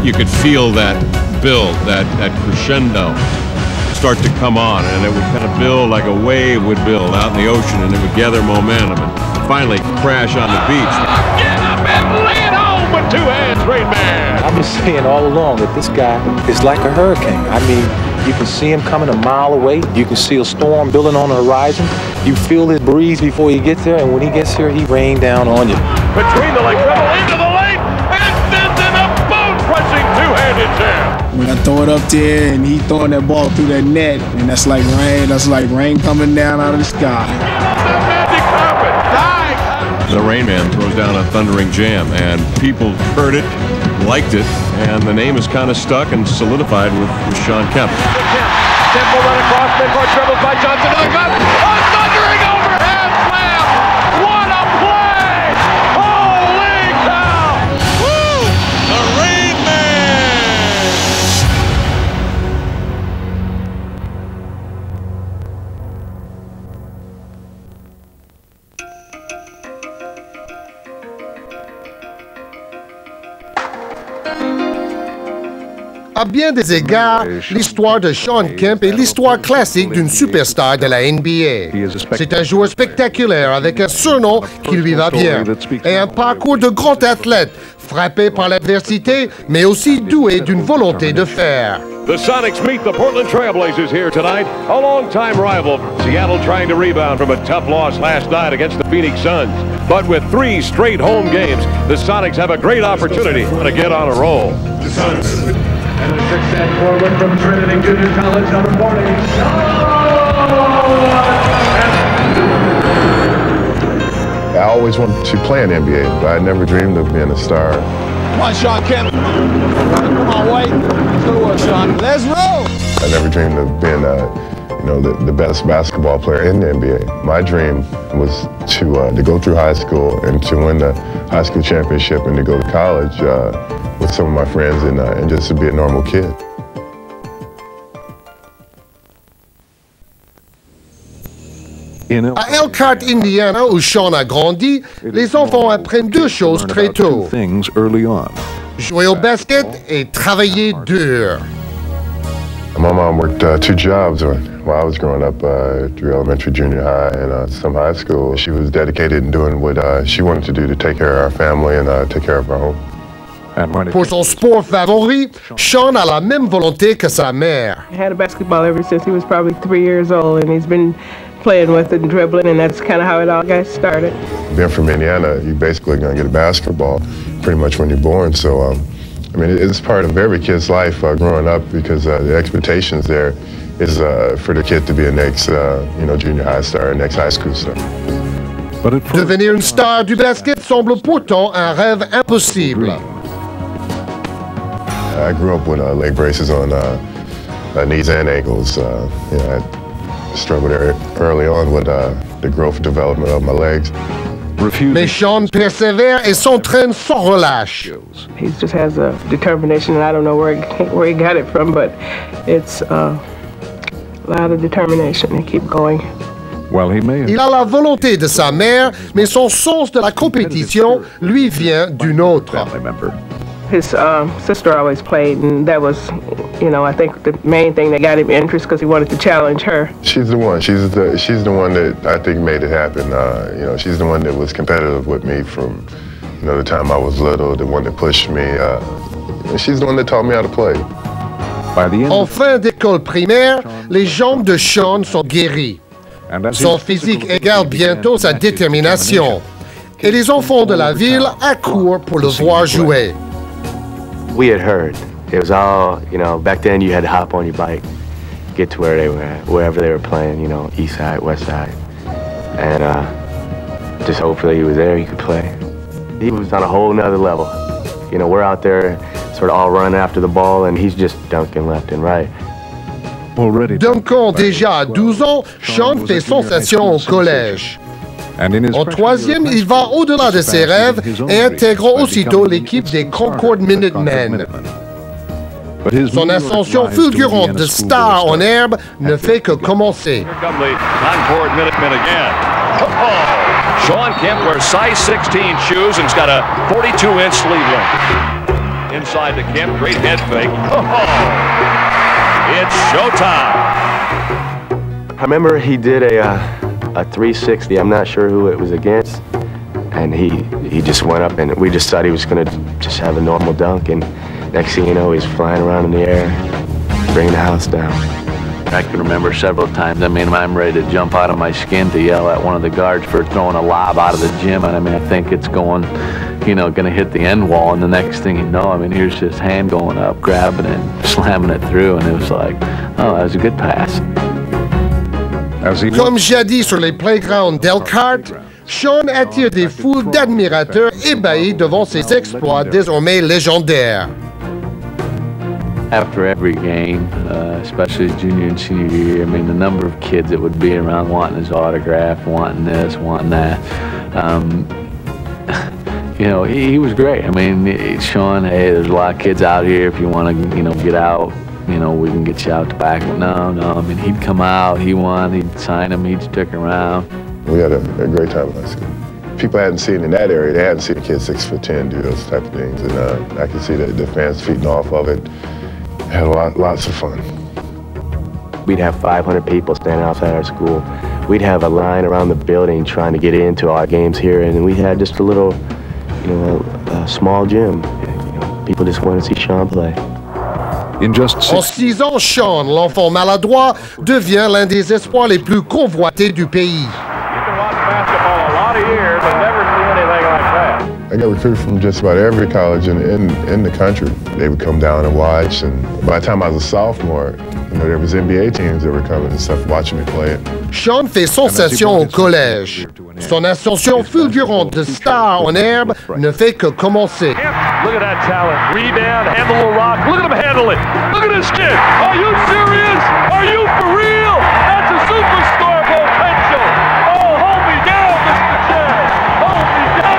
you could feel that build, that crescendo start to come on, and it would kind of build like a wave would build out in the ocean, and it would gather momentum and finally crash on the beach. Get up and lay it home with two hands, Rain Man. I've been saying all along that this guy is like a hurricane. I mean, you can see him coming a mile away. You can see a storm building on the horizon. You feel his breeze before he gets there, and when he gets here, he rains down on you. Between the leg dribble into the lane, and sends in a bone-crushing two-handed jam. When I throw it up there and he throwing that ball through that net, and that's like rain coming down out of the sky. Magic carpet. The Rain Man throws down a thundering jam, and people heard it, liked it, and the name is kind of stuck and solidified with Shawn Kemp. Temple run across midcourt, dribbled by Johnson to the cup. A thundering overhead slam. What a play! Holy cow! Woo! The Rain Man! À bien des égards, l'histoire de Shawn Kemp est l'histoire classique d'une superstar de la NBA. C'est un joueur spectaculaire avec un surnom qui lui va bien et un parcours de grand athlète, frappé par l'adversité, mais aussi doué d'une volonté de faire. The Sonics meet the Portland Trailblazers here tonight, a long-time rival. Seattle trying to rebound from a tough loss last night against the Phoenix Suns. But with 3 straight home games, the Sonics have a great opportunity to get on a roll. The Sonics. And the 6'10" forward from Trinity Junior College, number 40, I always wanted to play in the NBA, but I never dreamed of being a star. Come on, Shawn Kemp. Come on, White. Good work, Shawn. Let's roll. I never dreamed of being the best basketball player in the NBA. My dream was to go through high school and to win the high school championship and to go to college with some of my friends and just to be a normal kid. À Elkhart, Indiana, où Shawn a grandi, les enfants apprennent 2 choses très tôt. Jouer au basket et travailler dur. My mom worked 2 jobs while I was growing up, through elementary, junior high, and some high school. She was dedicated in doing what she wanted to do to take care of our family and take care of our home. Pour son sport favori, Shawn a la même volonté que sa mère. He had a basketball ever since he was probably 3 years old, and he's been playing with it and dribbling, and that's kind of how it all got started. Being from Indiana, you're basically going to get a basketball pretty much when you're born. So, I mean, it's part of every kid's life growing up because the expectations there is for the kid to be a next, junior high star, next high school star. Devenir une star du basket semble pourtant un rêve impossible. I grew up with leg braces on knees and ankles. I struggled early on with the growth and development of my legs. Mais Shawn persévère et s'entraîne sans relâche. He just has a determination, and I don't know where he got it from, but it's a lot of determination to keep going. Il a la volonté de sa mère, mais son sens de la compétition lui vient d'une autre. His sister always played, and that was, I think the main thing that got him interest because he wanted to challenge her. She's the one. She's the one that I think made it happen. She's the one that was competitive with me from, the time I was little. The one that pushed me. She's the one that taught me how to play. En fin d'école primaire, les jambes de Shawn sont guéries. Son physique égale bientôt sa détermination. Et les enfants de la ville accourent pour le voir jouer. We had heard. It was all, back then you had to hop on your bike, get to where they were at, wherever they were playing, east side, west side. And just hopefully he was there, he could play. He was on a whole nother level. We're out there sort of all running after the ball, and he's just dunking left and right. Dunkant déjà à 12 ans, Shawn fait sensation au collège. En 3e, il va au-delà de ses rêves et intègre aussitôt l'équipe des Concord Minutemen. Son ascension fulgurante de star en herbe ne fait que commencer. Shawn Kemp wears size 16 shoes and's got a 42-inch sleeve length. inside to Kemp. Great head fake. Oh, it's showtime. I remember he did a 360. I'm not sure who it was against. And he just went up, and we just thought he was going to just have a normal dunk. And next thing you know, he's flying around in the air, bringing the house down. I can remember several times, I mean, I'm ready to jump out of my skin to yell at one of the guards for throwing a lob out of the gym. And I mean, I think it's going, you know, going to hit the end wall. And the next thing you know, I mean, here's his hand going up, grabbing it, slamming it through. And it was like, oh, that was a good pass. Comme jadis sur les playgrounds d'Elkhart, Shawn attire des foules d'admirateurs ébahis devant ses exploits désormais légendaires. After every game, especially his junior and senior year, I mean, the number of kids that would be around wanting his autograph, wanting this, wanting that. You know, he was great. I mean, Shawn, hey, there's a lot of kids out here. If you want to, you know, get out, you know, we can get you out the back. No, I mean, he'd come out, he'd sign him, he'd stick around. We had a great time in high school. People hadn't seen in that area, they hadn't seen a kid 6'10" do those type of things. And I could see the fans feeding off of it. Had lots of fun. We'd have 500 people standing outside our school. We'd have a line around the building trying to get into our games here, and we had just a little, you know, a small gym. You know, people just wanted to see Shawn play. En 6 ans, Shawn, l'enfant maladroit, devient l'un des espoirs les plus convoités du pays. I got recruited from just about every college in the country. They would come down and watch, and by the time I was a sophomore, you know, there was NBA teams that were coming and stuff, watching me play. Shawn fait sensation au collège. Son ascension fulgurante de star en herbe ne fait que commencer. Look at that talent. Rebound, handle the rock. Look at him handle it. Look at this kid. Are you serious? Are you for real? That's a superstar potential. Oh, hold me down, Mr. Chad. Hold me down.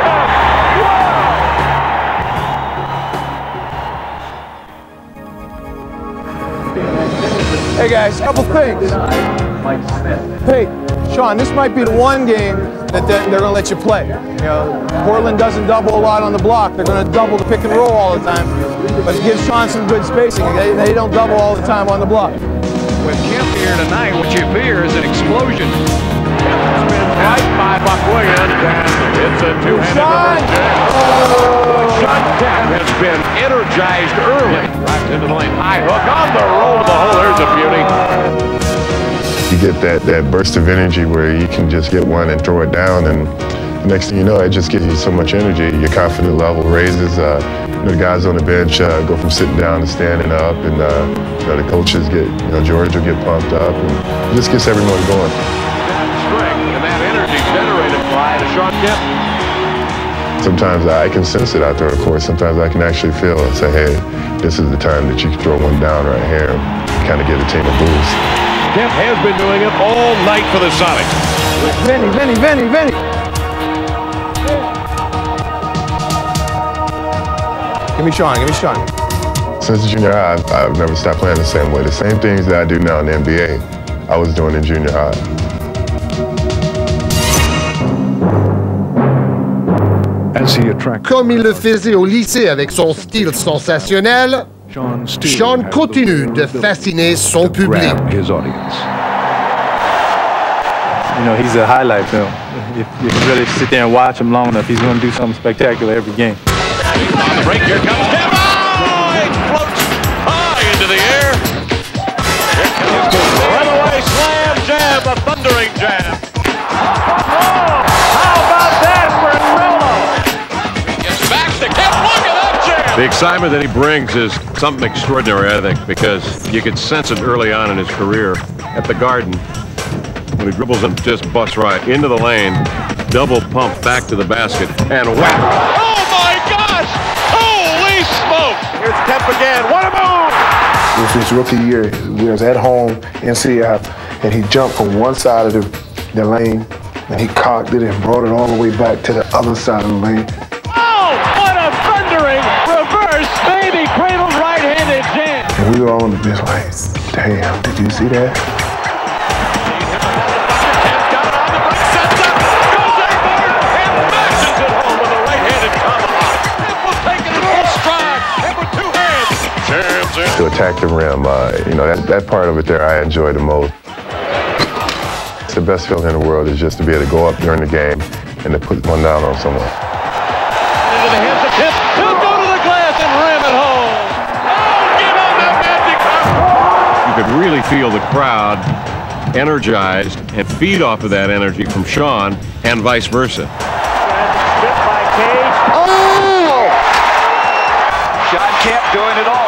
Wow. Hey guys, couple things. Hey, Shawn, this might be the one game that they're going to let you play. You know, Portland doesn't double a lot on the block. They're going to double the pick and roll all the time. But it gives Shawn some good spacing. They don't double all the time on the block. With Kemp here tonight, what you fear is an explosion. Kemp has been right by Buck Williams, and it's a two-handed reverse jam. Shawn Kemp has been energized early. Right into the lane. High hook on the roll to the hole. There's a beauty. You get that burst of energy where you can just get one and throw it down, and the next thing you know, it just gives you so much energy. Your confidence level raises. You know, the guys on the bench go from sitting down to standing up, and you know, the coaches get, you know, George will get pumped up, and it just gets everyone going. That strength and that energy generated by Shawn Kemp. Sometimes I can sense it out there, of course. Sometimes I can actually feel it and say, hey, this is the time that you can throw one down right here and kind of give the team a boost. Kemp has been doing it all night for the Sonics. Vinny. Give me Shawn. Since junior high, I've never stopped playing the same way. The same things that I do now in the NBA, I was doing in junior high. Comme il le faisait au lycée avec son style sensationnel, Shawn continue de fasciner son public. You know, he's a highlight film. If you really sit there and watch him long enough, he's going to do something spectacular every game. On the break, here comes Kemp. Oh, it floats high into the air. Here comes the runaway slam jam, the thundering jam. Oh, how about that for Melo? Gets back to Kemp. Look at that jam. The excitement that he brings is something extraordinary, I think, because you could sense it early on in his career at the Garden. When he dribbles and just busts right into the lane, double pump back to the basket, and whack! Oh my gosh! Holy smoke! Here's Kemp again. What a move! It was his rookie year. We was at home in CF, and he jumped from one side of the lane, and he cocked it and brought it all the way back to the other side of the lane. Oh, what a thundering reverse baby cradle right-handed jam! And we were all on the bench like, damn, did you see that? attack the rim. That part of it there I enjoy the most. The best feeling in the world is just to be able to go up during the game and to put one down on someone. Into the hands of Kemp. He'll go to the glass and ram it home. Oh, give on that magic hook. You could really feel the crowd energized and feed off of that energy from Shawn and vice versa. Hit by Cage. Oh! Shawn Kemp doing it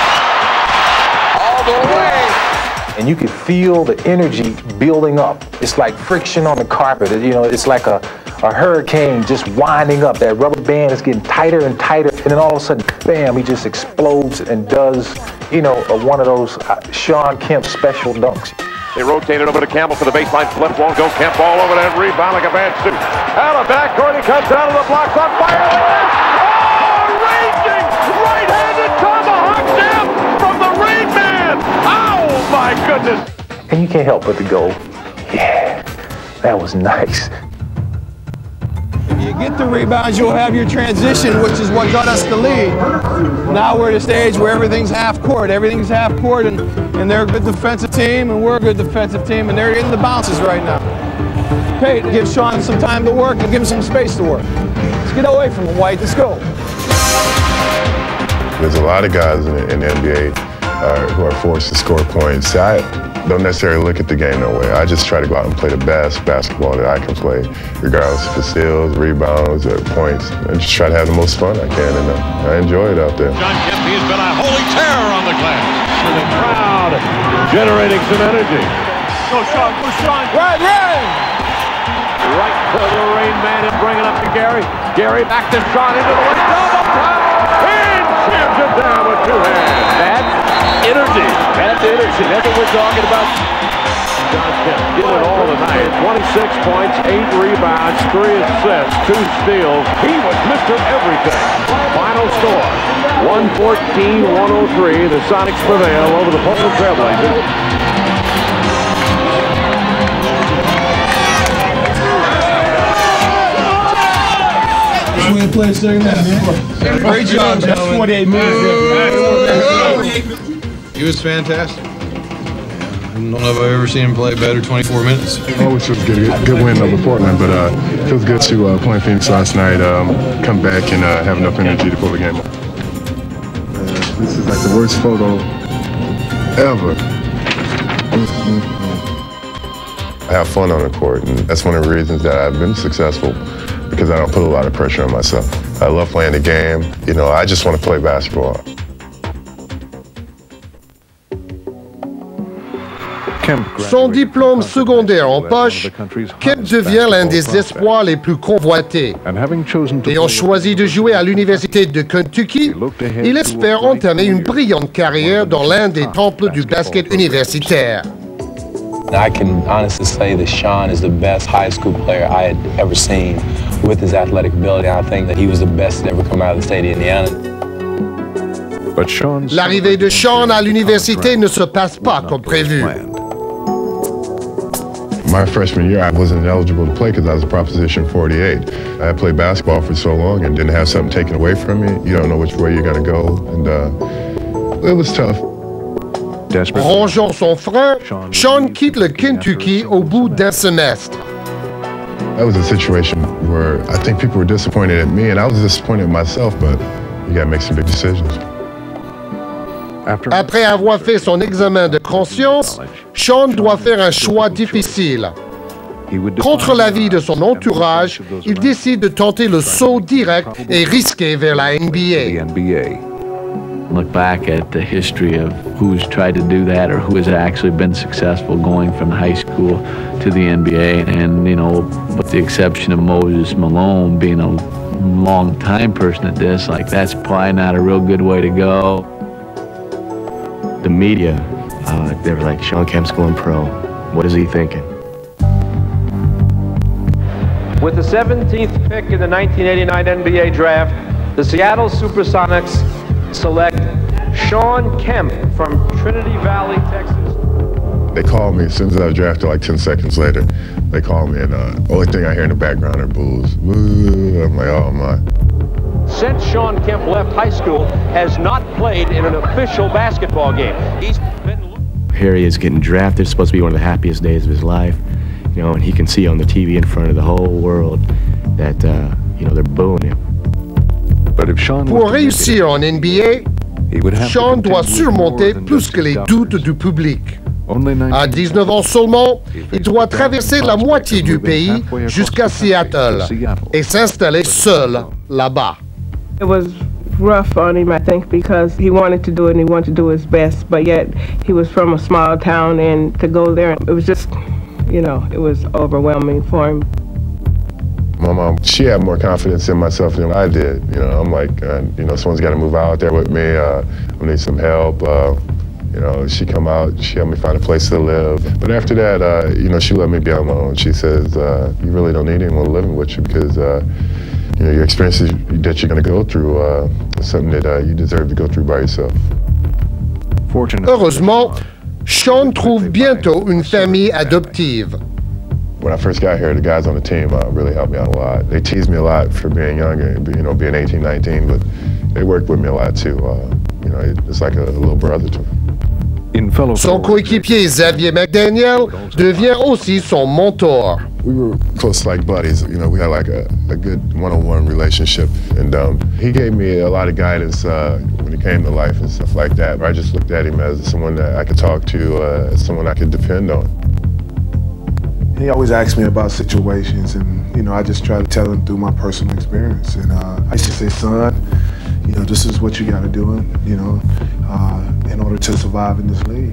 all the way. And you can feel the energy building up. It's like friction on the carpet. It's like a hurricane just winding up. That rubber band is getting tighter and tighter, and then all of a sudden, bam, he just explodes and does, one of those Shawn Kemp special dunks. They rotate it over to Campbell for the baseline flip. Won't go. Kemp all over that rebound like a bad suit. Out of backcourt, he comes out of the blocks on fire. Oh, raging right-handed tomahawk jam from the Rain Man. Oh, my goodness. And you can't help but to go, yeah, that was nice. If you get the rebounds, you'll have your transition, which is what got us the lead. Now we're at a stage where everything's half court. Everything's half court, and they're a good defensive team, and we're a good defensive team, and they're getting the bounces right now. Pate, give Shawn some time to work and give him some space to work. Let's get away from him, White. Let's go. There's a lot of guys in the NBA who are forced to score points. I don't necessarily look at the game that way. I just try to go out and play the best basketball that I can play, regardless if it's steals, rebounds, or points, and just try to have the most fun I can, and I enjoy it out there. Shawn Kemp has been a holy terror on the glass. And the crowd generating some energy. Go Shawn, go Shawn. Right, Rain! Right to the Rain Man and bring it up to Gary. Gary back to Shawn into the lane. Double time! And jams it down with two hands. That's energy. That's energy. That's what we're talking about. Shawn Kemp did it all tonight. 26 points, 8 rebounds, 3 assists, 2 steals. He was Mr. Everything. Final score, 114-103. The Sonics prevail over the Portland Trailblazers. Play second half, man. Great job, gentlemen. 28 minutes. He was fantastic. I don't know if I've ever seen him play better 24 minutes. Always feels good win over Portland, but it feels good to play in Phoenix last night, come back and have enough energy to pull the game off. This is like the worst photo ever. I have fun on the court, and that's one of the reasons that I've been successful, because I don't put a lot of pressure on myself. I love playing the game. I just want to play basketball. Son diplôme secondaire en poche, Kemp devient l'un des espoirs les plus convoités. Ayant choisi de jouer à l'Université de Kentucky, il espère entamer une brillante carrière dans l'un des temples du basket universitaire. I can honestly say that Shawn is the best high school player I had ever seen with his athletic ability. I think that he was the best to ever come out of the state of Indiana. L'arrivée de Shawn à l'université ne se passe pas comme prévu. My freshman year, I wasn't eligible to play because I was a Proposition 48. I had played basketball for so long and didn't have something taken away from me. You don't know which way you're going to go, and it was tough. Rongeant son frein, Shawn quitte le Kentucky au bout d'un semestre. That was a situation where I think people were disappointed at me, and I was disappointed in myself, but you got to make some big decisions. Après avoir fait son examen de conscience, Shawn doit faire un choix difficile. Contre l'avis de son entourage, il décide de tenter le saut direct et risqué vers la NBA. Look back at the history of who's tried to do that or who has actually been successful going from high school to the NBA, and with the exception of Moses Malone being a long time person at this, that's probably not a real good way to go. The media, they were like, Shawn Kemp's going pro. What is he thinking? With the 17th pick in the 1989 NBA draft, the Seattle Supersonics select Shawn Kemp from Trinity Valley, Texas. They called me as soon as I was drafted, like 10 seconds later. They called me, and the only thing I hear in the background are boos. Boo. I'm like, oh my. since Shawn Kemp left high school, has not played in an official basketball game. He's been... Here he is getting drafted. It's supposed to be one of the happiest days of his life, you know, and he can see on the TV in front of the whole world that, you know, they're booing him. Pour réussir en NBA, Shawn doit surmonter plus que les doutes du public. À 19 ans seulement, il doit traverser la moitié du pays jusqu'à Seattle et s'installer seul là-bas. It was rough on him, I think, because he wanted to do it and he wanted to do his best, but yet he was from a small town, and to go there, it was just, you know, it was overwhelming for him. My mom, she had more confidence in myself than I did. You know, I'm like, you know, someone's got to move out there with me. I need some help. You know, she come out, she helped me find a place to live. But after that, you know, she let me be on my own. She says, you really don't need anyone living with you because, you know, your experiences that you're going to go through is something that you deserve to go through by yourself. Heureusement, Shawn trouve bientôt une famille adoptive. When I first got here, the guys on the team really helped me out a lot. They teased me a lot for being young and, you know, being 18, 19, but they worked with me a lot too. You know, it's like a little brother to me. Son coéquipier Xavier McDaniel devient aussi son mentor. We were close like buddies. You know, we had like a good one-on-one relationship, and he gave me a lot of guidance when it came to life and stuff like that. I just looked at him as someone that I could talk to, someone I could depend on. He always asked me about situations, and you know, I just try to tell him through my personal experience. And I used to say, son, you know, this is what you got to do, you know, in order to survive in this league.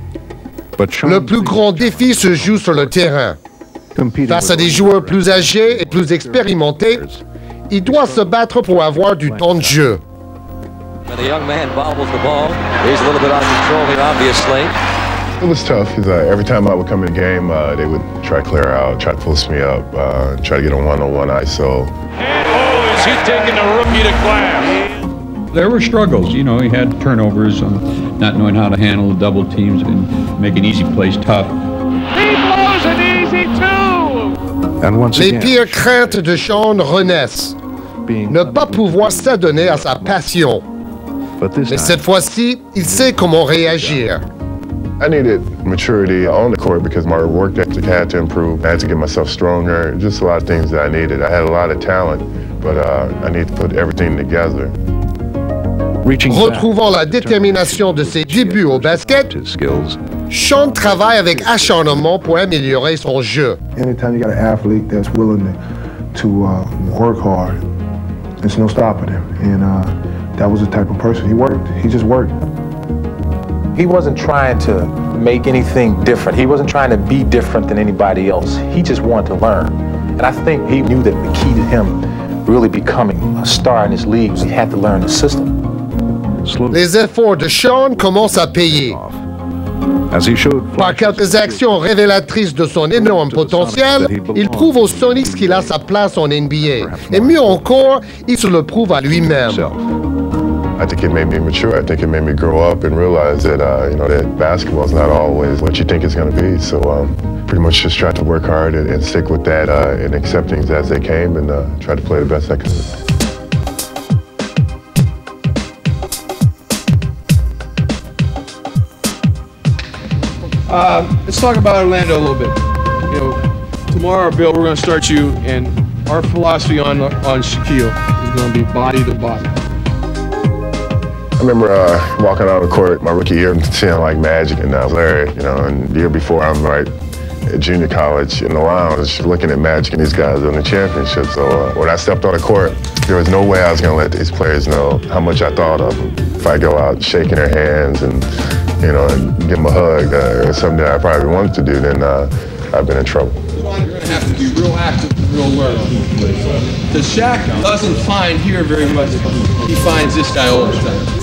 Le plus grand défi se joue sur le terrain. Face à des joueurs plus âgés et plus expérimentés, il doit se battre pour avoir du temps de jeu. The young man bobbles the ball. He's a little bit out of control here, obviously. It was tough because every time I would come in the game, they would try to clear out, try to post me up, try to get a one-on-one ISO. And oh, is he taking the rookie to class? There were struggles, you know, he had turnovers, not knowing how to handle double teams and making easy plays tough. He blows it easy too! Les pires craintes de Shawn renaissent. Ne pas pouvoir s'adonner à sa passion. Mais cette fois-ci, il sait comment réagir. I needed maturity on the court because my work ethic had to improve. I had to get myself stronger, just a lot of things that I needed. I had a lot of talent, but I need to put everything together. Retrouvant la détermination de ses débuts au basket, Shawn travaille avec acharnement pour améliorer son jeu. Anytime you got an athlete that's willing to work hard, there's no stopping him. And that was the type of person. He worked. He just worked. He wasn't trying to make anything different. He wasn't trying to be different than anybody else. He just wanted to learn. And I think he knew that the key to him really becoming a star in this league was he had to learn the system. Les efforts de Shawn commencent à payer. Par quelques actions révélatrices de son énorme potentiel, il prouve aux Sonics qu'il a sa place en NBA. Et mieux encore, il se le prouve à lui-même. I think it made me mature. I think it made me grow up and realize that, you know, that basketball is not always what you think it's going to be. So pretty much just try to work hard and stick with that and accept things as they came and try to play the best I could. Let's talk about Orlando a little bit. You know, tomorrow, Bill, we're going to start you, and our philosophy on Shaquille is going to be body to body. I remember walking out of the court my rookie year and seeing like Magic and Larry, you know, and the year before I'm right at junior college in the lounge looking at Magic and these guys on the championship. So when I stepped on the court, there was no way I was going to let these players know how much I thought of them. If I go out shaking their hands and, you know, and give them a hug or something that I probably wanted to do, then I've been in trouble. You're going to have to be real active and real alert. The Shaq doesn't find here very much. He finds this guy all the time.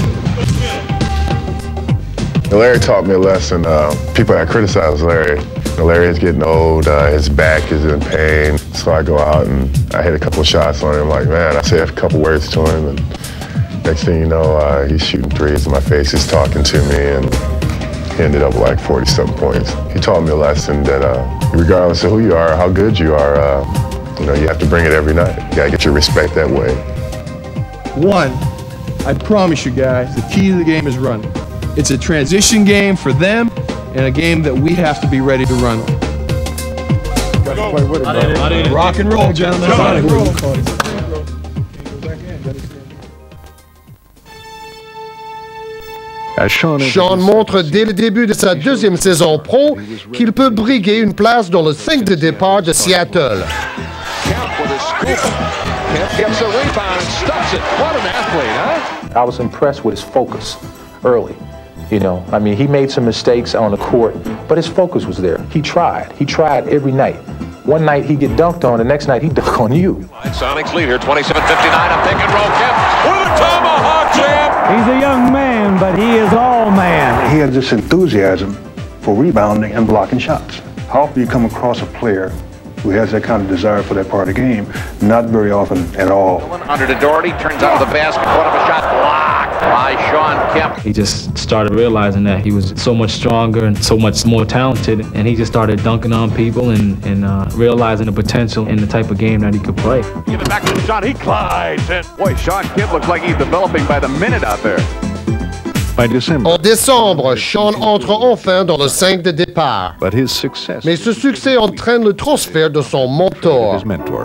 Larry taught me a lesson. People that criticize Larry. Larry is getting old, his back is in pain. So I go out and I hit a couple of shots on him. Like, man, I say a couple words to him. And next thing you know, he's shooting threes in my face. He's talking to me. And he ended up with like 40-something points. He taught me a lesson that regardless of who you are, how good you are, you know, you have to bring it every night. You gotta get your respect that way. One, I promise you guys, the key to the game is running. It's a transition game for them and a game that we have to be ready to run on. Rock and roll, gentlemen. Sean montre dès le début de sa deuxième saison pro qu'il peut briguer une place dans le 5 de départ de Seattle. I was impressed with his focus early. You know, I mean, he made some mistakes on the court, but his focus was there. He tried every night. One night he'd get dunked on, the next night he'd dunk on you. Sonics lead here, 27-59, a pick and roll. Kemp with a tomahawk jam. He's a young man, but he is all man. He has this enthusiasm for rebounding and blocking shots. How often you come across a player who has that kind of desire for that part of the game? Not very often at all. Under to Doherty, turns out of the basket, one of a shot blocked by Sean Kemp. He just started realizing that he was so much stronger and so much more talented, and he just started dunking on people and realizing the potential in the type of game that he could play. Give it back to Sean, he glides, and boy, Sean Kemp looks like he's developing by the minute out there. En décembre, Sean entre enfin dans le 5 de départ. Mais ce succès entraîne le transfert de son mentor.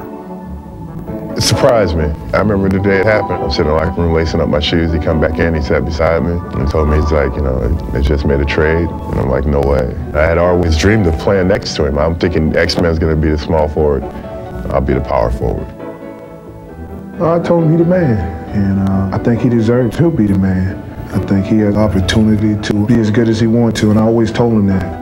It surprised me. I remember the day it happened. I'm sitting in the locker room lacing up my shoes. He come back in, he sat beside me, and he told me, he's like, you know, they just made a trade. And I'm like, no way. I had always dreamed of playing next to him. I'm thinking X-Men's gonna be the small forward. I'll be the power forward. I told him he's the man, and I think he deserves to be the man. I think he has opportunity to be as good as he wants to, and I always told him that.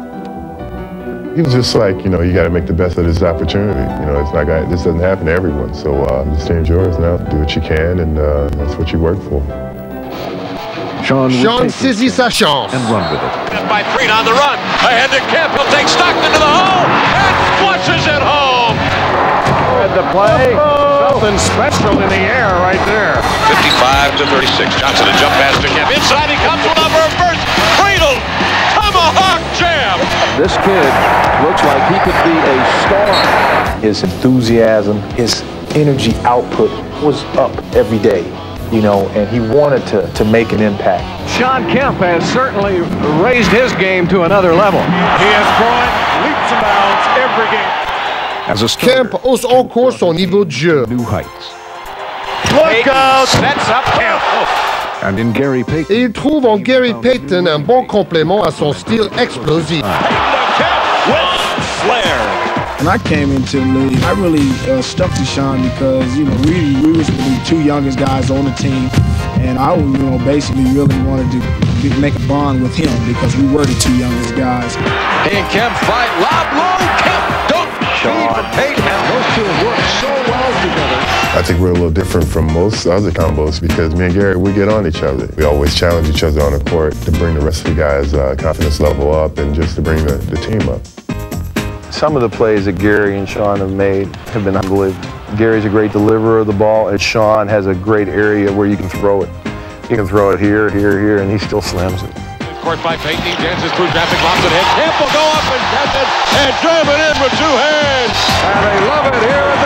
He was just like, you know, you got to make the best of this opportunity. You know, it's not gonna, this doesn't happen to everyone. So this team's yours now. Do what you can, and that's what you work for. Sean saisit sa chance. And run with it. By Freed on the run. Ahead to Kemp. He'll take Stockton to the hole and flushes it home. Read the play. Something special in the air right there. 55-36. Johnson a jump pass to Kemp. Inside he comes with a reverse cradle. Tomahawk jam. This kid looks like he could be a star. His enthusiasm, his energy output was up every day, you know, and he wanted to make an impact. Sean Kemp has certainly raised his game to another level. He has grown leaps and bounds every game. Kemp hausse encore son niveau de jeu. Look out! Sets up Kemp. Et il trouve en Gary Payton un bon complément à son style explosif. When I came into the league, I really stuck to Sean because, you know, we was the two youngest guys on the team, and I, you know, basically really wanted to make a bond with him because we were the two youngest guys. And Kemp fight, lob low, Kemp dunk. Sean Payton, those two have worked so well together. I think we're a little different from most other combos because me and Gary, we get on each other. We always challenge each other on the court to bring the rest of the guys' confidence level up and just to bring the team up. Some of the plays that Gary and Sean have made have been unbelievable. Gary's a great deliverer of the ball, and Sean has a great area where you can throw it. You can throw it here, and he still slams it. Court by Payton, he dances through traffic, lobs it in. Kemp will go up and catch it and jam it in with two hands. And they love it here at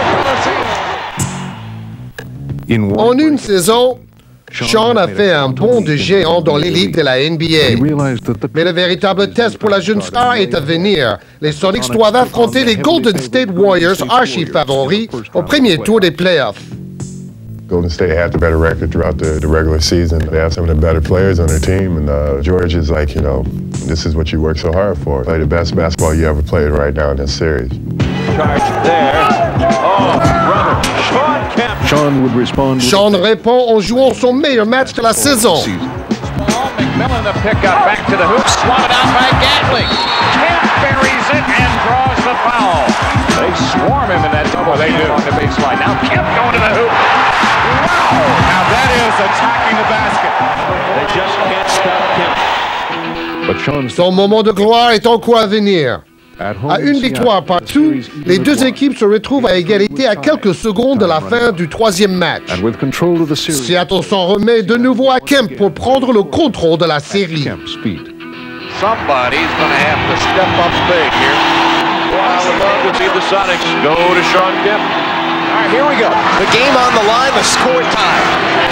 the Coliseum. En une saison, Sean a fait un bond de géant dans l'élite de la NBA. Mais le véritable test pour la jeune star est à venir. Les Sonics doivent affronter les Golden State Warriors archi-favoris au premier tour des playoffs. Golden State had the better record throughout the regular season. They have some of the better players on their team, and George is like, you know, this is what you work so hard for. Play the best basketball you ever played right now in this series. Charge there. Oh, brother. Sean Kemp. Sean répond en jouant son meilleur match de la saison. McMillan the pickup back to the hoop, swatted out by Gatling. Kemp buries it and draws the foul. They swarm him in that double. They do on the baseline. Now Kemp going to the hoop. Wow! Now that is attacking the basket. They just can't stop Kemp. Son moment de gloire est encore à venir. À une victoire partout, les deux équipes se retrouvent à égalité à quelques secondes de la fin du troisième match. Seattle s'en remet de nouveau à Kemp pour prendre le contrôle de la série. Somebody's going to have to step up big here. Well, I would love to see the Sonics go to Sean Kemp. All right, here we go. The game on the line, the score time.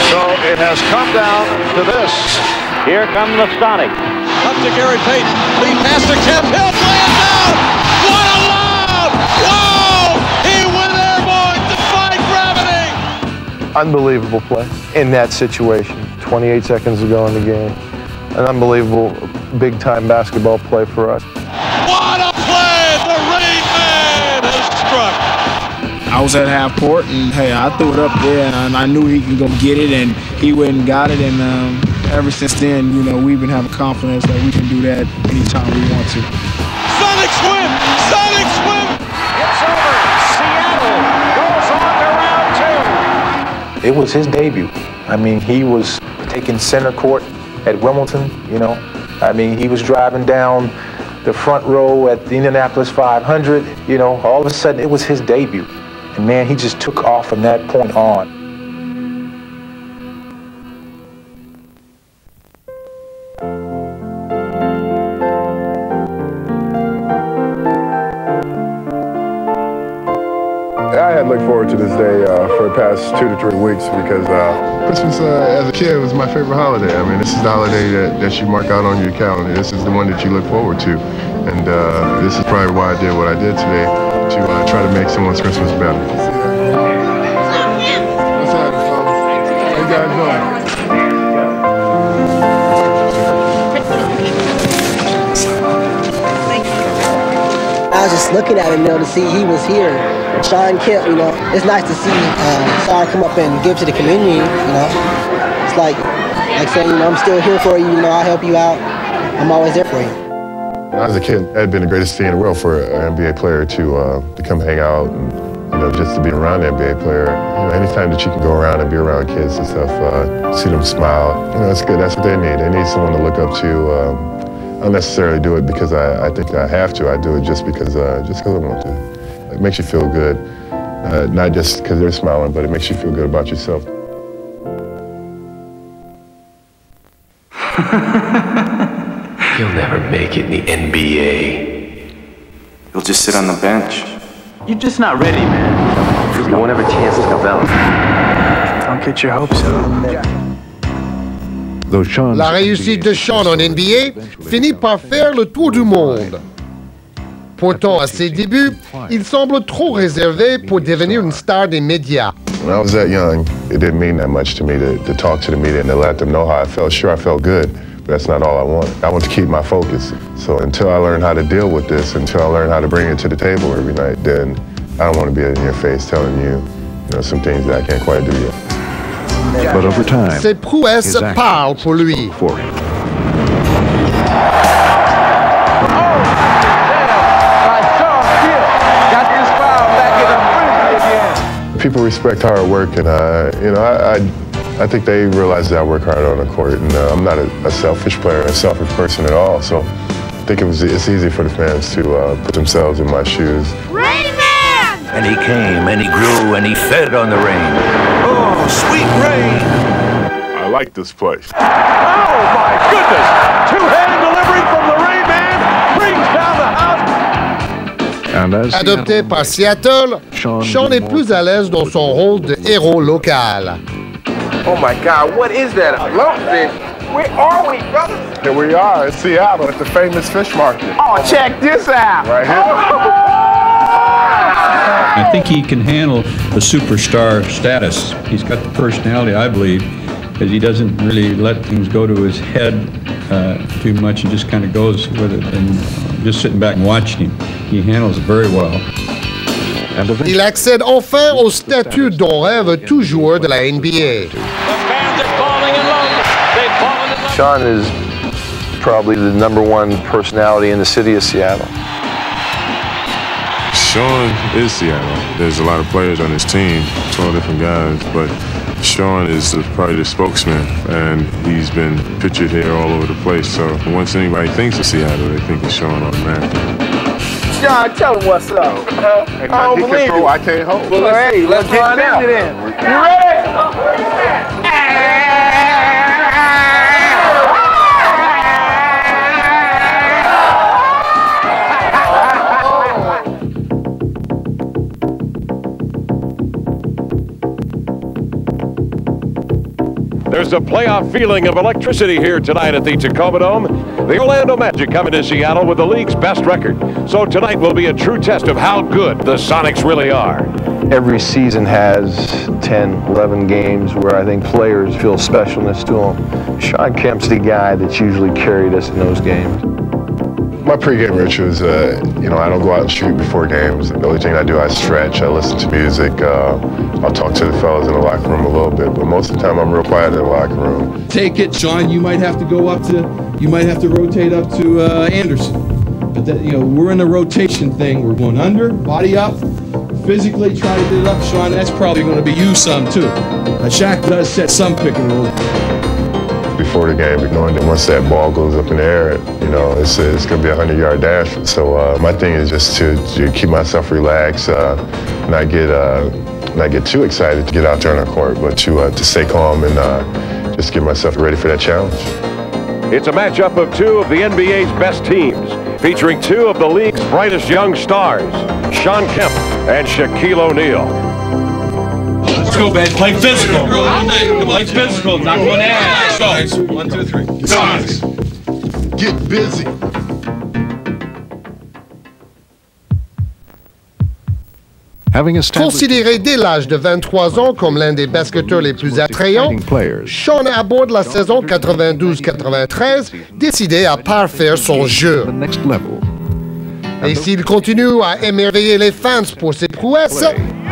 So it has come down to this. Here come the Sonics. Up to Gary Payton. Lead pass to Kemp. He'll play it down. What a lob! Whoa! He went airborne, defying gravity. Unbelievable play in that situation. 28 seconds to go in the game. An unbelievable big-time basketball play for us. What a play! The Rain Man has struck. I was at half court, and hey, I threw it up there, and I knew he could go get it, and he went and got it, and ever since then, you know, we've been having confidence that we can do that anytime we want to. Sonics win! Sonics win! It's over. Seattle goes on to round 2. It was his debut. I mean, he was taking center court at Wimbledon, you know. I mean, he was driving down the front row at the Indianapolis 500, you know. All of a sudden, it was his debut. And man, he just took off from that point on. I had looked forward to this day for the past 2 to 3 weeks because Christmas as a kid was my favorite holiday. I mean, this is the holiday that you mark out on your calendar. This is the one that you look forward to. And this is probably why I did what I did today, to try to make someone's Christmas better. What's happening, folks? How you guys doing? I was just looking at him, you know, to see he was here. Shawn Kemp, you know, it's nice to see Shawn come up and give to the community, you know. It's like saying, you know, I'm still here for you, you know, I'll help you out. I'm always there for you. When I was a kid, it had been the greatest thing in the world for an NBA player to come hang out and, you know, just to be around an NBA player. You know, anytime that you can go around and be around kids and stuff, see them smile, you know, it's good. That's what they need. They need someone to look up to. I don't necessarily do it because I think I have to. I do it just because I want to. It makes you feel good, not just because they're smiling, but it makes you feel good about yourself. You'll never make it in the NBA. You'll just sit on the bench. You're just not ready, man. You won't have a chance to develop. Don't get your hopes up. La réussite de Shawn en NBA finit par faire le tour du monde. Pourtant, à ses débuts, il semble trop réservé pour devenir une star des médias. When I was that young, it didn't mean that much to me to talk to the media and to let them know how I felt. Sure, I felt good, but that's not all I wanted. I want to keep my focus. So until I learn how to deal with this, until I learn how to bring it to the table every night, then I don't want to be in your face telling you, some things that I can't quite do yet. But over time, ses prouesses parlent pour lui. People respect hard work, and I think they realize that I work hard on the court, and I'm not a selfish player, a selfish person at all. So I think it's easy for the fans to put themselves in my shoes. Rain Man! And he came, and he grew, and he fed on the rain. Oh, sweet rain! I like this place. Oh my goodness! Two-handed delivery from the Rain Man brings down the house. Adopté par Seattle, Shawn est plus à l'aise dans son rôle de héros local. Oh my God, what is that? A lumpfish? Where are we, brother? Here we are in Seattle at the famous fish market. Oh, check this out. Right here. I think he can handle the superstar status. He's got the personality, I believe, because he doesn't really let things go to his head too much and just kind of goes with it. And just sitting back and watching him, he handles it very well. Il accède enfin au statut dont rêve tout joueur de la NBA. Shawn is probably the #1 personality in the city of Seattle. Shawn is Seattle. There's a lot of players on his team, 12 different guys, but Shawn is probably the spokesman, and he's been pictured here all over the place. So once anybody thinks of Seattle, they think of Shawn automatically. Shawn, tell him what's up. I don't believe you. I can't hold. Well, hey, let's find out. You ready? There's a playoff feeling of electricity here tonight at the Tacoma Dome. The Orlando Magic coming to Seattle with the league's best record. So tonight will be a true test of how good the Sonics really are. Every season has 10, 11 games where I think players feel specialness to them. Shawn Kemp's the guy that's usually carried us in those games. My pregame rituals, you know, I don't go out and shoot before games. The only thing I do, I stretch, I listen to music, I'll talk to the fellas in the locker room a little bit, but most of the time I'm real quiet in the locker room. Take it, Shawn, you might have to rotate up to Anderson. But that, you know, we're in a rotation thing. We're going under, body up, physically try to get it up. Shawn, that's probably going to be you some too. Shaq does set some pick and roll. Before the game, knowing that once that ball goes up in the air, you know, it's going to be a 100-yard dash. So my thing is just to keep myself relaxed, not get too excited to get out there on the court, but to stay calm and just get myself ready for that challenge. It's a matchup of two of the NBA's best teams, featuring two of the league's brightest young stars, Shawn Kemp and Shaquille O'Neal. Let's go, Ben. Play physical. Play physical. Not one ass. So, 1, 2, 3. Sonics. Get busy. Considéré dès l'âge de 23 ans comme l'un des basketteurs les plus attrayants, Shawn aborde la saison 92-93, décidé à parfaire son jeu. Et s'il continue à émerveiller les fans pour ses prouesses,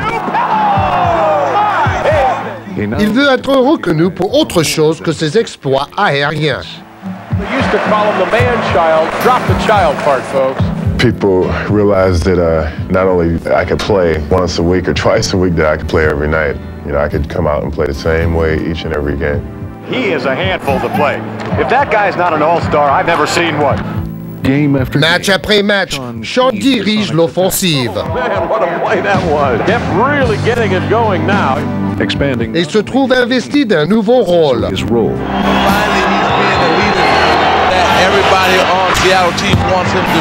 il veut être reconnu pour autre chose que ses exploits aériens. They used to call him the man-child. Drop the child part, folks. People realized that not only I could play once a week or twice a week, that I could play every night. You know, I could come out and play the same way each and every game. He is a handful to play. If that guy's not an all-star, I've never seen one. Match après match, Shawn dirige l'offensive. Man, what a play that was. Kemp really getting it going now. Et se trouve investi d'un nouveau rôle. Finally, he's being the leader that everybody on Seattle team wants him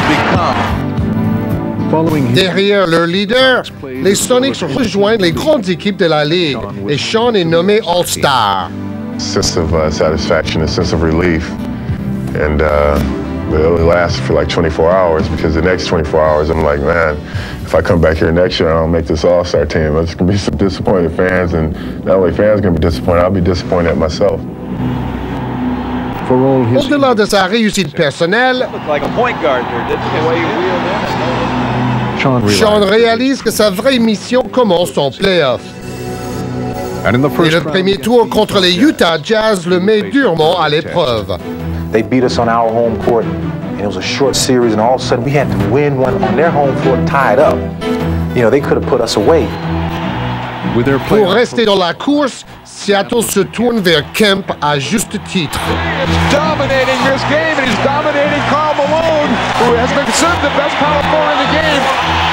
to become. Derrière leur leader, les Sonics rejoignent les grandes équipes de la Ligue et Shawn est nommé All-Star. Sense of satisfaction, a sense of relief, and it only lasts for like 24 hours because the next 24 hours I'm like, man, if I come back here next year, I don't make this All-Star team. There's gonna be some disappointed fans, and not only fans gonna be disappointed, I'll be disappointed at myself. Au-delà de sa réussite personnelle, Shawn réalise que sa vraie mission commence en playoff. Et le premier tour contre les Utah Jazz le met durement à l'épreuve. They beat us on our home court, and it was a short series, and all of a sudden we had to win one on their home court tied up. You know, they could have put us away. Pour rester dans la course, Seattle se tourne vers Kemp à juste titre. He's dominating this game, and he's dominating Karl Malone, who has been considered the best power forward in the game.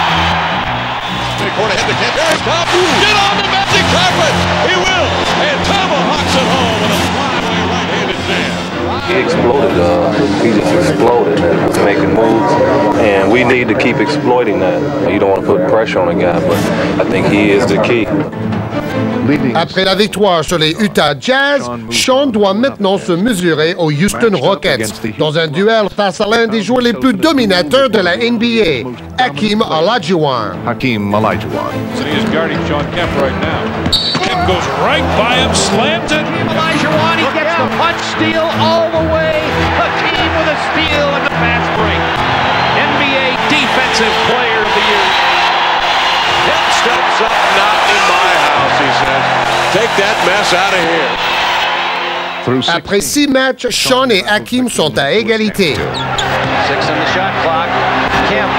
There's Kemp. Get on the magic carpet. He will. And tomahawks it home with a flyaway right-handed jam. He exploded. He just exploded, making moves, and we need to keep exploiting that. You don't want to put pressure on a guy, but I think he is the key. Après la victoire sur les Utah Jazz, Shawn doit maintenant se mesurer aux Houston Rockets dans un duel face à l'un des joueurs les plus dominateurs de la NBA, Hakeem Olajuwon. So he is guarding Shawn Kemp right now. Kemp goes right by him, slams it. Olajuwon, he gets the punch steal all the way. Hakeem with a steal and the fast break. NBA Defensive Player of the Year. Kemp steps up, not in my house, he says. Take that mess out of here. Après 6 matchs, Shawn et Hakeem sont à égalité. 6 on the shot clock. Kemp.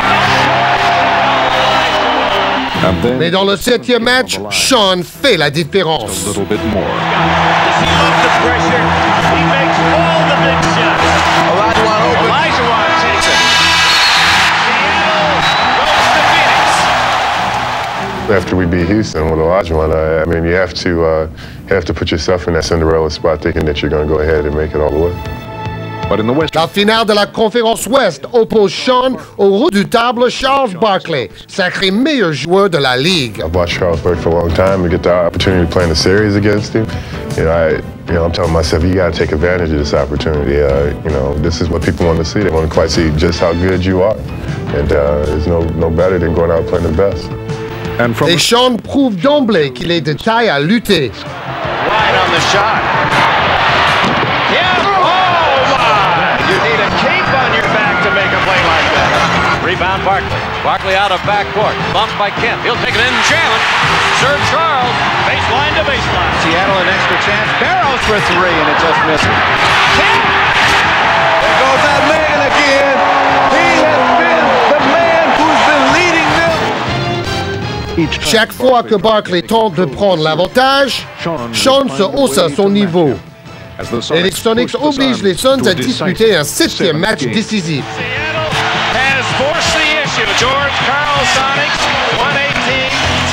Mais dans le 7e match, Shawn fait la différence. Does he love the pressure? He makes all the big shots. Olajuwon takes it. Seattle goes to Phoenix. After we beat Houston with Olajuwon, I mean, you have to put yourself in that Cinderella spot, thinking that you're going to go ahead and make it all the way. La finale de la conférence Ouest oppose Shawn au redoutable Charles Barkley, sacré meilleur joueur de la Ligue. I've watched Charles Barkley for a long time and get the opportunity to play in the series against him. You know, You know, I'm telling myself, you got to take advantage of this opportunity. You know, this is what people want to see. They want to quite see just how good you are. And there's no better than going out playing the best. Et Shawn prouve d'emblée qu'il est de taille à lutter. Wide on the shot. Yeah! Oh, my! You need a cape on your back to make a play like that. Rebound Barkley. Barkley out of backcourt. Bumped by Kemp. He'll take it in and jam it. Sir Charles. Baseline to baseline. Seattle an extra chance. Barrows for three, and it just misses. Kemp! There goes that man again. He has been the man who's been leading them. Chaque fois que Barkley tente de prendre l'avantage, Shawn se hausse à son niveau. Et les Sonics obligent les Suns à disputer un 7e match décisif. Seattle has forced the issue. George Karl Sonics, 118.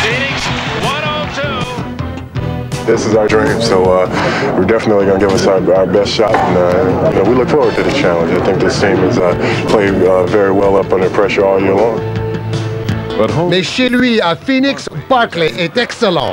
Phoenix, 102. This is our dream, so we're definitely going to give us our best shot. And you know, we look forward to this challenge. I think this team has played very well up under pressure all year long. Mais chez lui, à Phoenix, Barkley est excellent.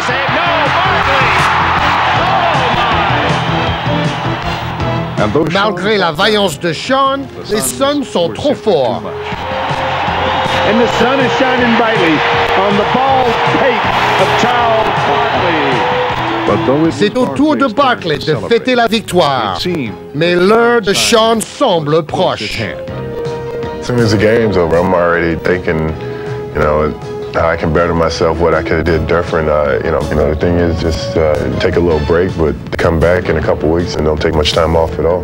Malgré la vaillance de Shawn, les Suns sont trop forts. And the sun is shining brightly on the bald pate of Charles Barkley. C'est au tour de Barkley de fêter la victoire. Mais l'heure de Shawn semble proche. As soon as the game's over, I'm already thinking, you know, how I can better myself, what I could have did different. You know, the thing is just take a little break, but come back in a couple weeks and don't take much time off at all.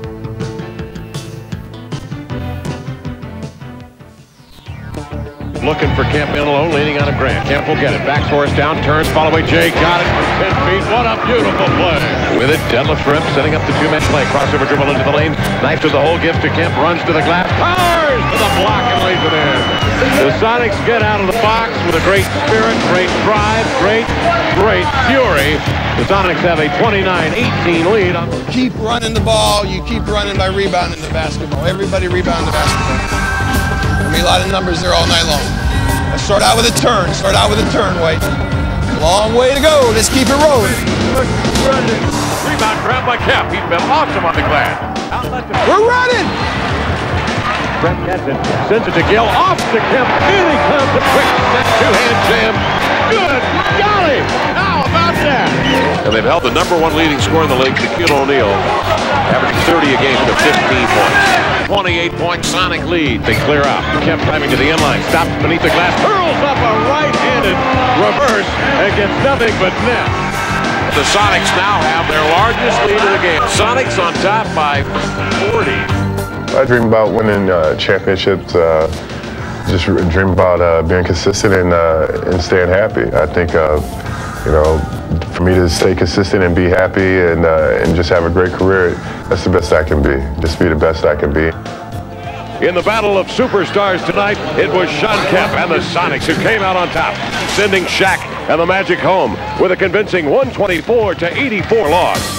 Looking for Kemp in alone, leaning on him, Grant. Kemp will get it. Back force down, turns, follow away. Jay got it from 10 feet. What a beautiful play. With it, Detlef Schrempf setting up the two-man play. Crossover dribble into the lane. Knife to the hole, gives to Kemp, runs to the glass. Powers to the block and lays it in. The Sonics get out of the box with a great spirit, great drive, great fury. The Sonics have a 29-18 lead. Keep running the ball. You keep running by rebounding the basketball. Everybody rebound the basketball. There'll be a lot of numbers there all night long. Let's start out with a turn. Start out with a turn, White. Long way to go. Let's keep it rolling. Rebound grabbed by Kemp. He's been awesome on the glass. We're running. Brett gets it. Sends it to Gill. Off to Kemp. In he comes. A quick step, two-hand jam. Good golly. How about that? And they've held the #1 leading scorer in the league, Shaquille O'Neal, averaging 30 a game to 15 points. 28-point Sonic lead. They clear out. Kemp climbing to the inline. Stops beneath the glass. Hurls up a right-handed reverse and gets nothing but net. The Sonics now have their largest lead of the game. Sonics on top by 40. I dream about winning championships. Just dream about being consistent and staying happy. I think, you know, for me to stay consistent and be happy and just have a great career, that's the best I can be. Just be the best I can be. In the battle of superstars tonight, it was Shawn Kemp and the Sonics who came out on top, sending Shaq and the Magic home with a convincing 124-84 loss.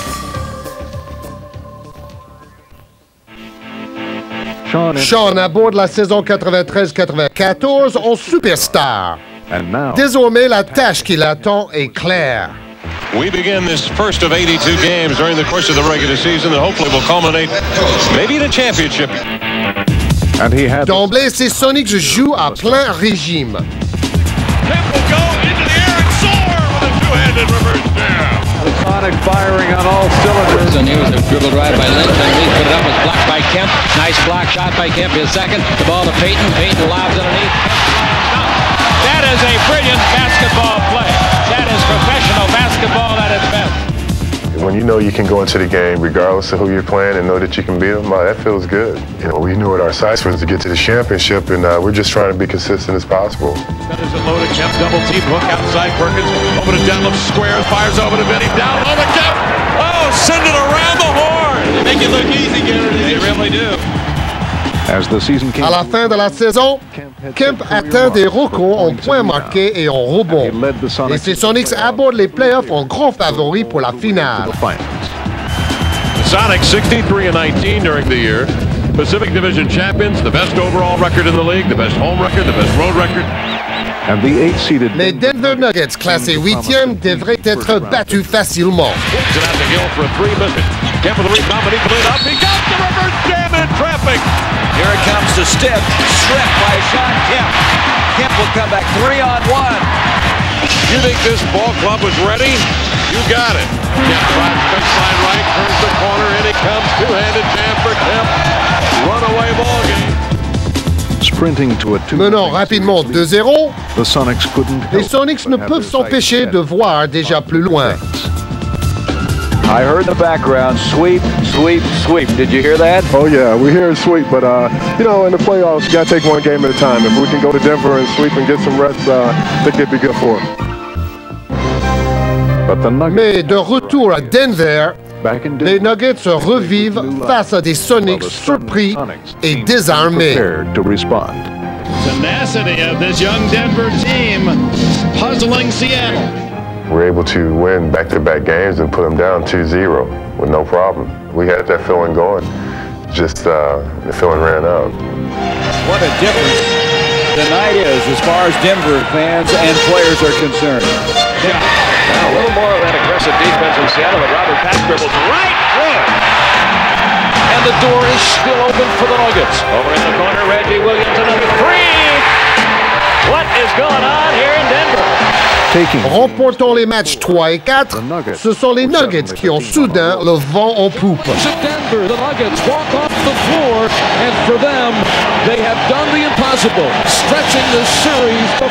Shawn aborde la saison 93-94 en superstar. Désormais, la tâche qui l'attend est claire. We begin this first of 82 games during the course of the regular season that hopefully will culminate maybe in a championship. D'emblée, ces Sonics jouent à plein régime. Kemp will go into the air and soar with a two-handed reverse jam. The Sonics firing on all cylinders. And here's a dribble drive by Lynch. Underneath, put it up, was blocked by Kemp. Nice block shot by Kemp. His second. The ball to Payton. Payton lobs underneath. That is a brilliant basketball play. That is professional basketball at its best. When you know you can go into the game regardless of who you're playing and know that you can beat them, that feels good. You know, we knew what our sights was to get to the championship, and we're just trying to be consistent as possible. Feathers it low to Kemp, double team hook outside Perkins, over to Detlef, squares, fires over to Vinny, down on the Kemp. Oh, send it around the horn. They make it look easy, Gary. They really do. À la fin de la saison, Kemp atteint des records en points marqués et en rebonds. Et ces Sonics abordent les playoffs en grand favori pour la finale. The Sonics 63-19 during the year. Pacific Division champions, the best overall record in the league, the best home record, the best road record. Les Denver Nuggets, classés 8e, devraient être battus facilement. Gill for a three misses. Kemp with the rebound, but he put it up. He got the reverse jam in traffic. Here it comes to Stiff. Stripped by Shawn Kemp. Kemp will come back 3-on-1. You think this ball club was ready? You got it. Kemp drives baseline right, turns the corner, in he comes. Two-handed jam for Kemp. Runaway ball game. Menant rapidement 2-0, les Sonics ne peuvent s'empêcher de voir déjà plus loin. I heard the background, sweep, sweep, sweep. Did you hear that? Oh yeah, we hear it sweep, but you know, in the playoffs, you gotta take one game at a time. If we can go to Denver and sweep and get some reps, I think it'd be good for us. Mais de retour à Denver, les Nuggets revivent face à des Sonics surpris et désarmés. Tenacity of this young Denver team puzzling Seattle. We're able to win back-to-back games and put them down 2-0 with no problem. We had that feeling going, just the feeling ran out. What a difference the night is as far as Denver fans and players are concerned. Yeah. Now, a little more of that aggressive defense in Seattle, but Robert Pack dribbles right through. And the door is still open for the Nuggets. Over in the corner, Reggie Williams, another three. What is going on here in Denver? Remportant les matchs 3 et 4, ce sont les Nuggets qui ont soudain le vent en poupe. Denver, the Nuggets walk off the floor, and for them, they have done the impossible, stretching the series to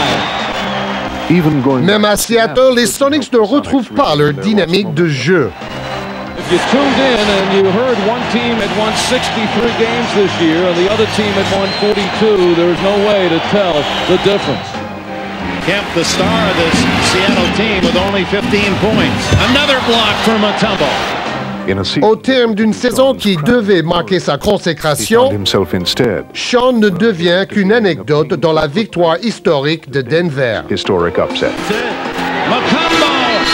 5. Même à Seattle, les Sonics ne retrouvent pas leur dynamique de jeu. If you tuned in and you heard one team had won 63 games this year and the other team had won 42, there's no way to tell the difference. Kemp, the star of this Seattle team, with only 15 points. Another block for Mutombo. Au terme d'une saison qui devait marquer sa consécration, Sean ne devient qu'une anecdote dans la victoire historique de Denver. Mutombo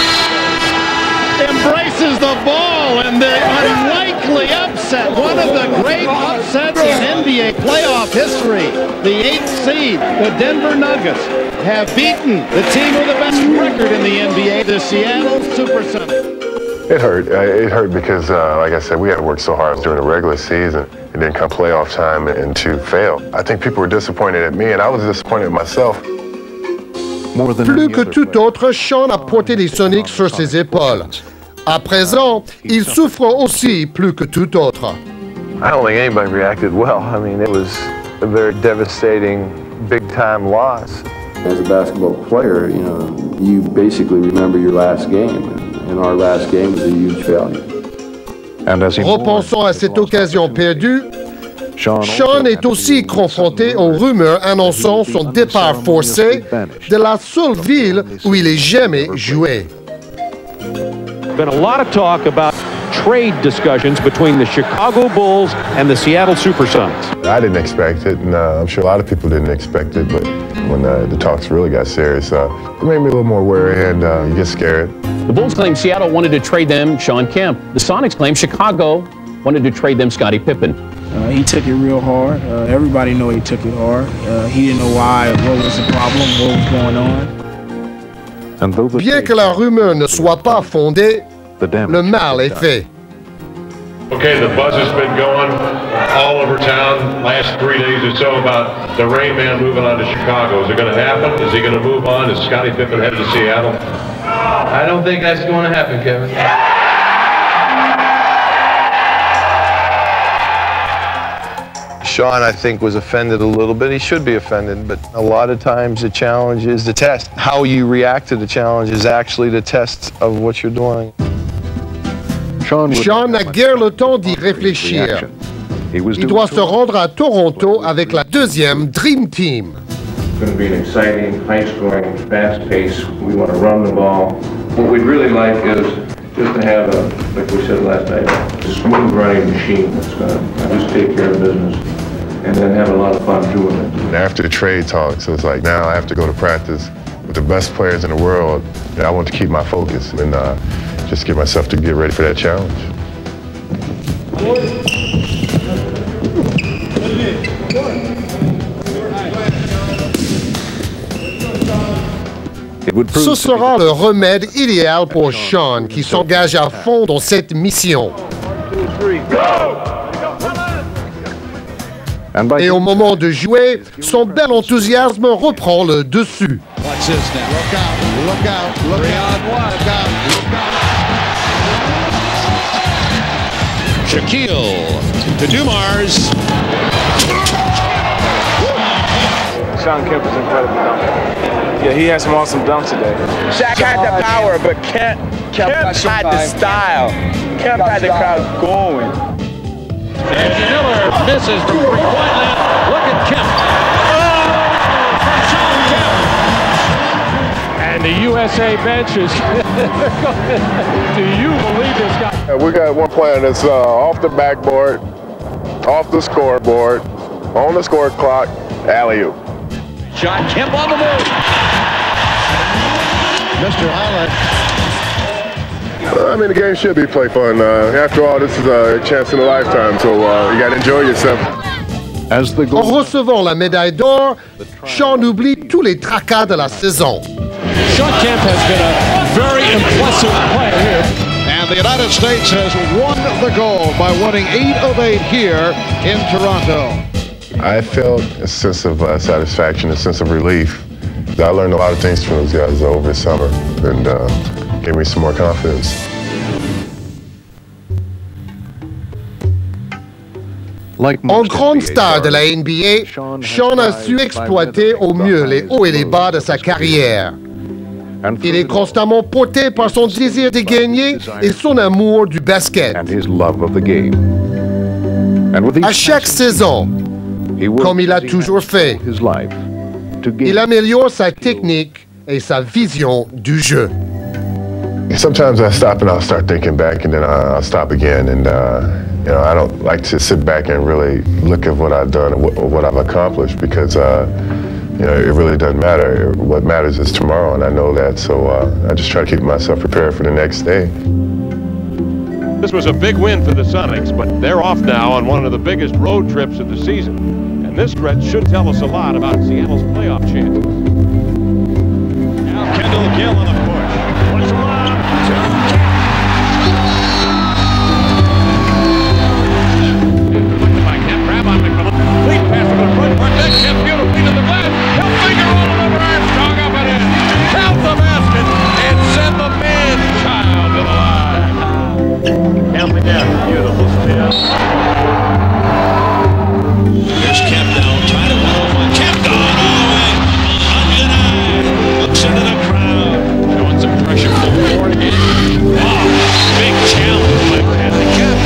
embraces the ball and the unlikely upset. One of the great upsets in NBA playoff history. The 8th seed, the Denver Nuggets, have beaten the team with the best record in the NBA, the Seattle Supersonics. It hurt. It hurt because, like I said, we had to work so hard during the regular season and then come playoff time and to fail. I think people were disappointed at me, and I was disappointed at myself. Plus que tout autre, Sean a porté les Sonics sur ses épaules. À présent, il souffre aussi plus que tout autre. I don't think anybody reacted well. I mean, it was a very devastating, big-time loss. As a basketball player, you know, you basically remember your last game. And our last game was a huge failure. Repensant à cette occasion perdue, Sean est aussi confronté aux rumeurs annonçant son départ forcé de la seule ville où il ait jamais joué. Been a lot of talk about trade discussions between the Chicago Bulls and the Seattle Supersonics. I didn't expect it, and I'm sure a lot of people didn't expect it, but when the talks really got serious, it made me a little more wary, and you get scared. The Bulls claim Seattle wanted to trade them Shawn Kemp. The Sonics claim Chicago wanted to trade them Scottie Pippen. He took it real hard. Everybody know he took it hard. He didn't know why, what was the problem, what was going on. Bien que la rumeur ne soit pas fondée, le mal est fait. Okay, the buzz has been going all over town last 3 days or so about the Rain Man moving on to Chicago. Is it going to happen? Is he going to move on? Is Scottie Pippen headed to Seattle? I don't think that's going to happen, Kevin. Sean, I think, was offended a little bit. He should be offended, but a lot of times the challenge is the test. How you react to the challenge is actually the test of what you're doing. Sean n'a guère le temps d'y réfléchir. Il doit se rendre à Toronto avec la deuxième Dream Team. It's going to be an exciting, high-scoring, fast pace. We want to run the ball. What we'd really like is just to have a, like we said last night, a smooth running machine that's going to just take care of business and then have a lot of fun doing it. After the trade talks, it's like now I have to go to practice with the best players in the world. And I want to keep my focus and just get myself to get ready for that challenge. Ce sera le remède idéal pour Sean, qui s'engage à fond dans cette mission. Et au moment de jouer, son bel enthousiasme reprend le dessus. Shaquille to Dumars. Sean Kemp is incredible dunker. Yeah, he had some awesome dunks today. Shaq had the power, but Kemp had the style. Kemp had the crowd going. Reggie Miller misses from three-point land. Look at Kemp. From Sean Kemp. And the USA bench is... Do you believe this guy? We got one player that's off the backboard, off the scoreboard, on the score clock, alley-oop. Sean Kemp on the move. Mr. Highlight. I mean, the game should be play fun. After all, this is a chance in a lifetime, so you got to enjoy yourself. En recevant la médaille d'or, Sean oublie tous les tracas de la saison. Sean Kemp has been a very impressive player here. And the United States has won the gold by winning 8 of 8 here in Toronto. I felt a sense of satisfaction, a sense of relief. I learned a lot of things from those guys over the summer and gave me some more confidence. En grande star de la NBA, Sean a su exploiter au mieux les hauts et les bas de sa carrière. Il est constamment porté par son désir de gagner et son amour du basket. À chaque saison, comme il a toujours fait, il améliore sa technique et sa vision du jeu. Sometimes I stop and I'll start thinking back, and then I'll stop again. And you know, I don't like to sit back and really look at what I've done or what I've accomplished, because you know, it really doesn't matter. What matters is tomorrow, and I know that. So I just try to keep myself prepared for the next day. This was a big win for the Sonics, but they're off now on one of the biggest road trips of the season. And this stretch should tell us a lot about Seattle's playoff chances. Now Kendall Gill on the push. Push long. Grab on McMillan. Lead pass to the front. That Kemp beautifully to the glass. He'll finger all over Armstrong up and in. Count the basket and send the man-child to the line. Kemp again. Beautiful spin. Here's Kemp now. Trying to win over. Kemp going all the way. Undenied. Looks into the crowd. Showing some pressure from the board again. Wow. Big challenge by Kenny Kemp.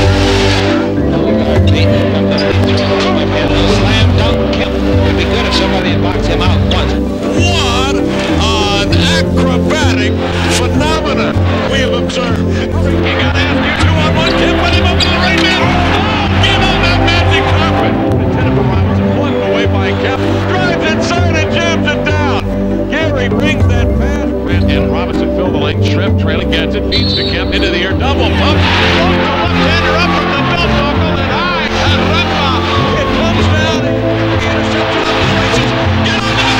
Slam dunk. Kemp would be good if somebody had boxed him out once. What an acrobatic phenomenon we have observed. You got to ask you 2-on-1. Kemp put him up to the right man. Oh, give him that magic carpet. The Jennifer Robinson plucked away by Kemp. Drives inside and jams it down. Gary brings that pass. And Robinson filled the lane. Shrimp trailing, gets it, feeds to Kemp into the air. Double pump. Goes to left-hander up from the belt buckle and high. Caramba. It comes down. The interception of the races. Get on the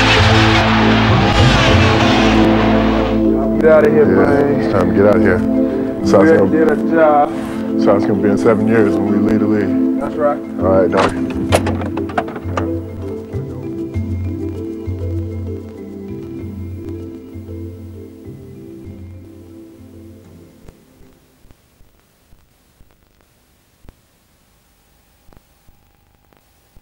Get out of here, man. It's time to get out of here. So We did a job. it's going to be in 7 years when we lead the league. That's right. All right, Doc.